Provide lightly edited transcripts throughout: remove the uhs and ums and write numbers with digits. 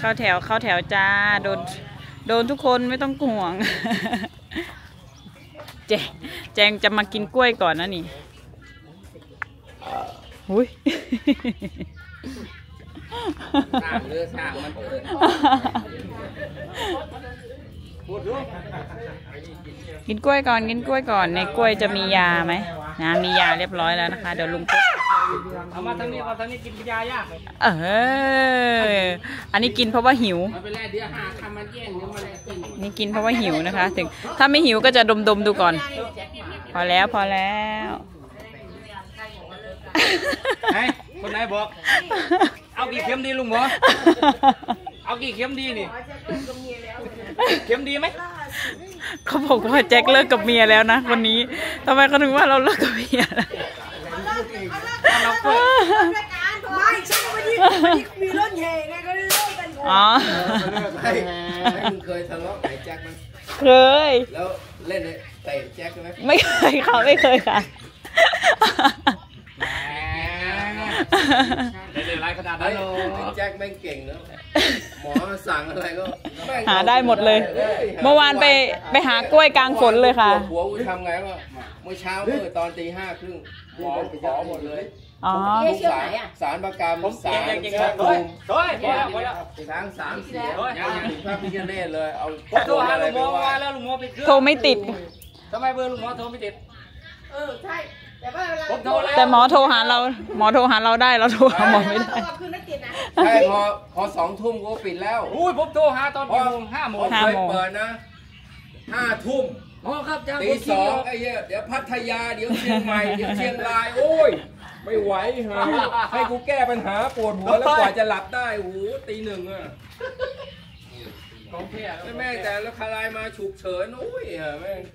เข้าแถวจ้าโดนทุกคนไม่ต้องห่วง แจงจะมากินกล้วยก่อนนะนี่อุ้ยสร้างเรือสร้างมันเกิดกินกล้วยก่อนในกล้วยจะมียาไหมนะมียาเรียบร้อยแล้วนะคะเดี๋ยวลุงปุ๊บเอามาทางนี้กินยายากอันนี้กินเพราะว่าหิวมันเป็นแร่เดียวหาคำมันแย่งเดี๋ยวมันกินนี่กินเพราะว่าหิวนะคะถึงถ้าไม่หิวก็จะดมดูก่อนพอแล้วคนไหนบอกเอากี่เข็มดีลุงหมอเอากี่เข็มดีนี่เข็มดีไหมเขาบอกว่าแจ็คเลิกกับเมียแล้วนะคนนี้ทำไมเขาถึงว่าเราเลิกกับเมียล่ะไม่ใช่วันนี้มีรถแห่ไงก็เลยเลิกกันอ๋อมึงเคยทะเลาะกับแจ็คไหมเคยแล้วเล่นเตะแจ็คไหมไม่เคยค่ะเล่นไรขนาดนั้นแจ็คแม่งเก่งเนอะหมอสั่งอะไรก็หาได้หมดเลยเมื่อวานไปหากล้วยกลางฝนเลยค่ะหัวกูทำไงวะเมื่อเช้าตอนตี 5:30หมอไปขอหมดเลยสารประกรรมสารสารเสียยังถึงพระพิฆเนศเลยเอาโทรหาลุงหมอมาแล้วลุงหมอไปโทรไม่ติดทำไมเบอร์ลุงหมอโทรไม่ติดใช่แต่หมอโทรหาเราได้เราโทรหาหมอไม่ได้ใช่พอ2 ทุ่มก็ปิดแล้วอุ้ยผมโทรหาตอนกี่โมง5 โมงเปิดนะ5 ทุ่มอ๋อครับตี 2ไอ้เดี๋ยวพัทยาเดี๋ยวเชียงใหม่เดี๋ยวเชียงรายโอ้ยไม่ไหวฮะให้กูแก้ปัญหาปวดหัวแล้วกว่าจะหลับได้โอ้โหตี 1อ่ะแม่แต่แล้วคลายมาฉุกเฉินโอ้ยแม่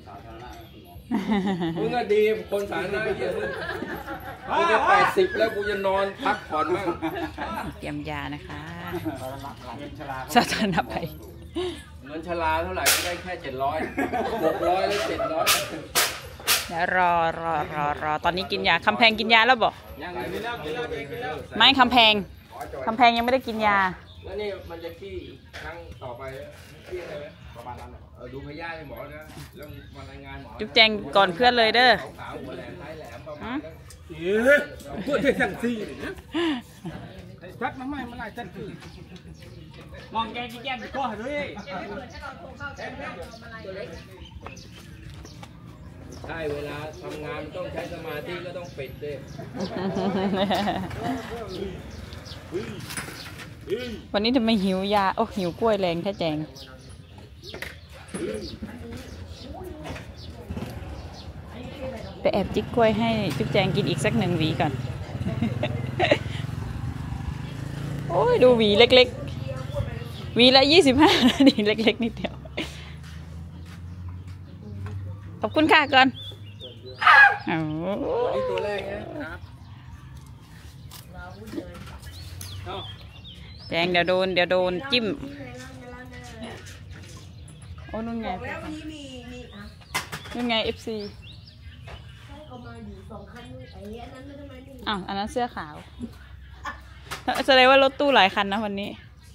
มึงก็ดีคนสาธารณะเยอะมึงจะ80แล้วกูจะนอนพักผ่อนบ้างเตรียมยานะคะสาธารณภัยเงินชราเท่าไหร่ก็ได้แค่700 600แล้ว700 เดี๋ยวรอตอนนี้กินยาคำแพงกินยาแล้วบอกไม่คำแพงยังไม่ได้กินยาแล้วนี่มันจะขี้ครั้งต่อไปขี้อะไรไหมประมาณนั้นดูพยาธิหมอนะแล้วมารายงานหมอจุ๊บแจงก่อนเพื่อนเลยเด้อหัวแหลมท้ายแหลมประมาณนั้นพูดได้ทั้งสี่ชัดมาไม่มาไล่ชัดคือมองแกงแก้มไปก้อนเลยใช่เวลาทำงานต้องใช้สมาธิก็ต้องปิดด้วยวันนี้ทำไมหิวยาหิวกล้วยแรงแท้แจงไปแอบจิกกล้วยให้จุ๊บแจงกินอีกสัก1 หวีก่อนโอ้ยดูหวีเล็กๆหวีละ25 นาทีเล็กๆนิดเดียวขอบคุณค่ะก่อนนี่ตัวแรกนะครับแจงเดี๋ยวโดนจิ้มโอ้นู่นไงFC อันนั้นเสื้อขาวแสดงว่ารถตู้หลายคันนะวันนี้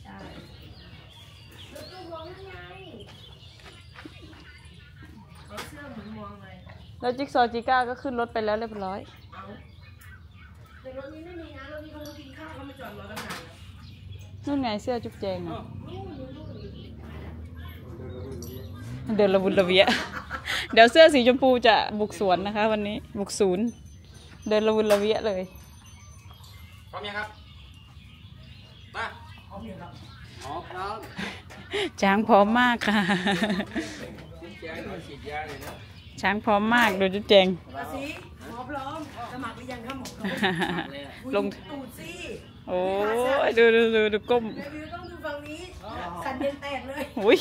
แล้วจิ๊กซอจิก้าก็ขึ้นรถไปแล้วเรียบร้อยแต่รถนี้ไม่มีนะรถนี้เขากินข้าวเขามาจอดรอตั้งนานนู่นไงเสื้อจุ๊บแจงเดินระบุระเวียเดี๋ยวเสื้อสีชมพูจะบุกสวนนะคะวันนี้บุกศูนย์เดินระบุระเวียเลยพร้อมยังครับมาพร้อมยังครับพร้อมช้างพร้อมมากค่ะช้างพร้อมมากดูจุ๊บแจงหมอพร้อมสมัครหรือยังครับหมอลงตูดซี่โอ้ยดูก้มต้องดูฝั่งนี้สันเย็นแตกเลยอุ้ย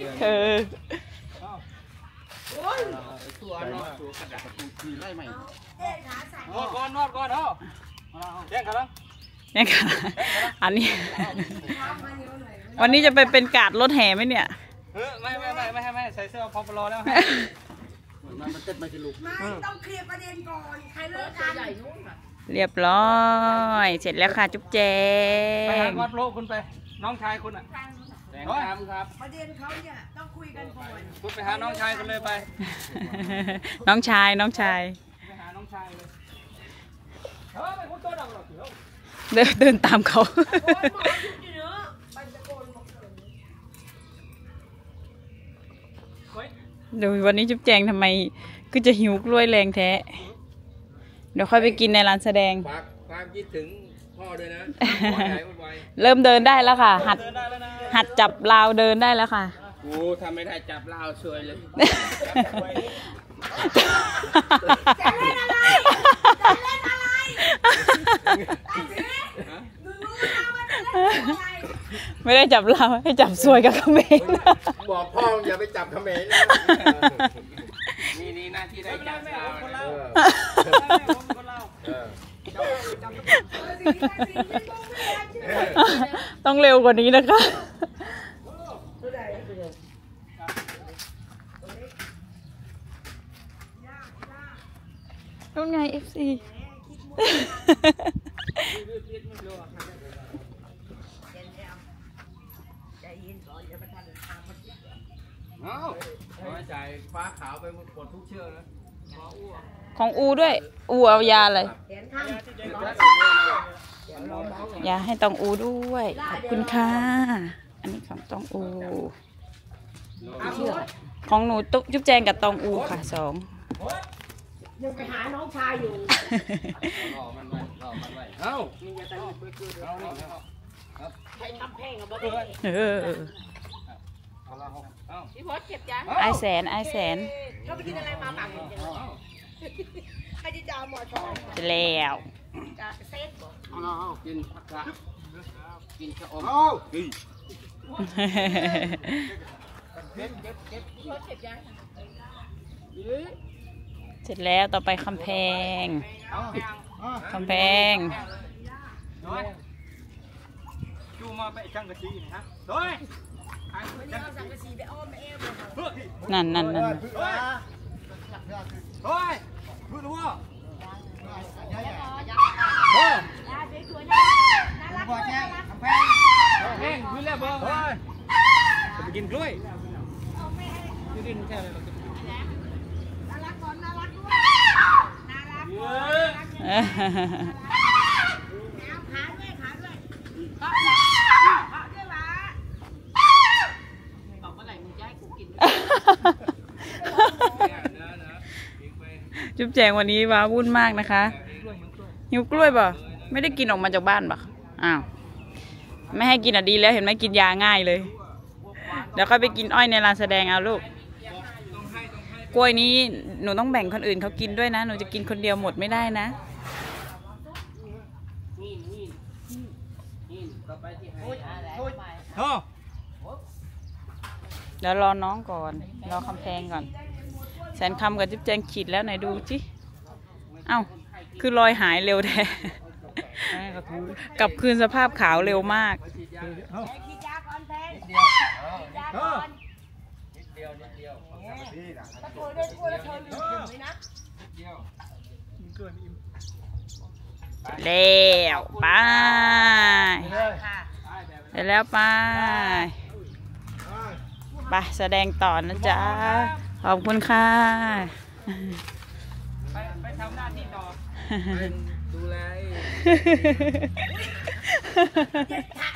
ตัวนอดตัวกระดาษตูคือไล่ใหม่นอดก่อนแย่งกันแล้วอันนี้วันนี้จะไปเป็นกาดรถแห่ไหมเนี่ยไม่ใส่เสื้อพอปลอแล้วมันเต้นไม่จะลุกไม่ต้องเคลียร์ประเด็นก่อนใครเลิกกันเรียบร้อยเสร็จแล้วค่ะจุ๊บแจงไปหาวัดโลกคุณไปน้องชายคุณอ่ะแดงดำครับประเด็นเขาเนี่ยต้องคุยกันก่อนคุณไปหาน้องชายกันเลยไปน้องชายน้องชายไปหาน้องชายเลยไปคุณตัวดำหรอเดินตามเขาโอ้ยหมอหยุดอยู่เนอะไปตะโกนบอกเลยดูวันนี้จุ๊บแจงทำไมก็จะหิวกล้วยแรงแท้ เดี๋ยวค่อยไปกินในร้านแสดงฝากความคิดถึงพ่อด้วยนะขอใหญ่ไวเริ่มเดินได้แล้วค่ะ หัดเดินได้แล้วนะหัดจับราวเดินได้แล้วค่ะกูทำไม่ได้จับเหล้าช่วยเลยจะเล่นอะไรจะเล่นอะไรดูนะว่าจะเล่นอะไรไม่ได้จับราวให้จับสวยกับเขมรบอกพ่ออย่าไปจับเขมรนะ นี่หน้าที่ได้จับเหล้าคนเรา คนเราต้องเร็วกว่านี้นะคะ นู่นไง FC น้อยใจฟ้าขาวไปหมดทุกเชือกนะของอูด้วย อูเอายาเลยเห็นข้างยาให้ตองอูด้วย ขอบคุณค่ะ อันนี้ของตองอู ของหนูตุ๊กจุ๊บแจงกับตองอูค่ะ2 ยังไปหาน้องชายอยู่เอ้าใครทำแพงกับบ่เออพี่พศเก็บยังไอแสนเขาไปกินอะไรมาปากอย่างเงี้ยใครจะจาหมอทองจะแล้วจะเซ็ตบ่กินผักกะกินชะอมพี่พศเก็บยังเสร็จแล้วต่อไปคำแพง คำแพงจูมาไปช่างกระชีนะโดยวันนี้เอาสังกะสีไปอ้อมแอมเลยค่ะนั่นโดยพูดว่ายาสวยๆน่ารักด้วยน่ารักแห้งพื้นแล้วเบอร์จะไปกินกล้วยจะกินแค่อะไรเราจะน่ารักก่อนน่ารักด้วยน่ารักก่อนขาด้วยขาด้วยก็ด้วยวะบอกเมื่อไหร่มึงจะให้กูกินจุ๊บแจงวันนี้ว้าวุ่นมากนะคะหิวกล้วยป่ะไม่ได้กินออกมาจากบ้านป่ะอ้าวไม่ให้กินอ่ะดีแล้วเห็นไหมกินยาง่ายเลย เดี๋ยวค่อยไปกินอ้อยในร้านแสดงเอาลูกกล้วยนี้หนูต้องแบ่งคนอื่นเขากินด้วยนะหนูจะกินคนเดียวหมดไม่ได้นะเดี๋ยวรอน้องก่อนรอคำแพงก่อนแสนคำกับจุ๊บแจงขีดแล้วไหนดูจิเอ้าคือรอยหายเร็วแท้กลับคืนสภาพขาวเร็วมากฉีดยาก่อนแพงฉีดยาก่อนตะโกนด้วยกลัวแล้วเธอลืมเลยนะแล้วไปได้แล้วไปไปแสดงต่อนะจ๊ะขอบคุณค่ะไปทำหน้าที่ต่อดูแลถ่าย